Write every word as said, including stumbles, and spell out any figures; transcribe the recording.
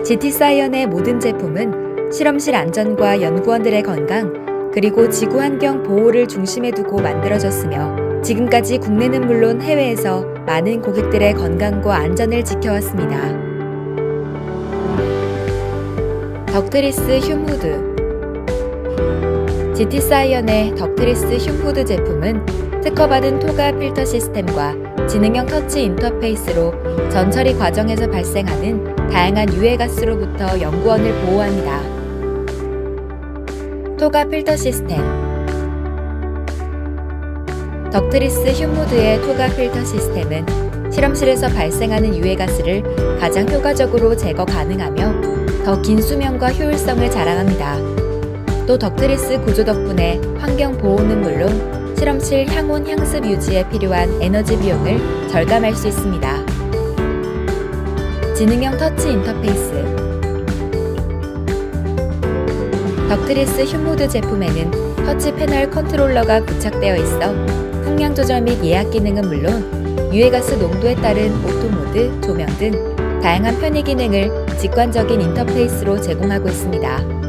지티사이언의 모든 제품은 실험실 안전과 연구원들의 건강, 그리고 지구 환경 보호를 중심에 두고 만들어졌으며 지금까지 국내는 물론 해외에서 많은 고객들의 건강과 안전을 지켜왔습니다. 덕트리스 흉후드. 지티사이언의 덕트리스 흉후드 제품은 특허받은 토가 필터 시스템과 지능형 터치 인터페이스로 전 처리 과정에서 발생하는 다양한 유해가스로부터 연구원을 보호합니다. 토가 필터 시스템. 덕트리스 흉후드의 토가 필터 시스템은 실험실에서 발생하는 유해가스를 가장 효과적으로 제거 가능하며 더 긴 수명과 효율성을 자랑합니다. 또 덕트리스 구조 덕분에 환경 보호는 물론 실험실 향온 향습 유지에 필요한 에너지 비용을 절감할 수 있습니다. 지능형 터치 인터페이스. 덕트리스 흉후드 제품에는 터치 패널 컨트롤러가 부착되어 있어 풍량 조절 및 예약 기능은 물론 유해가스 농도에 따른 오토모드, 조명 등 다양한 편의 기능을 직관적인 인터페이스로 제공하고 있습니다.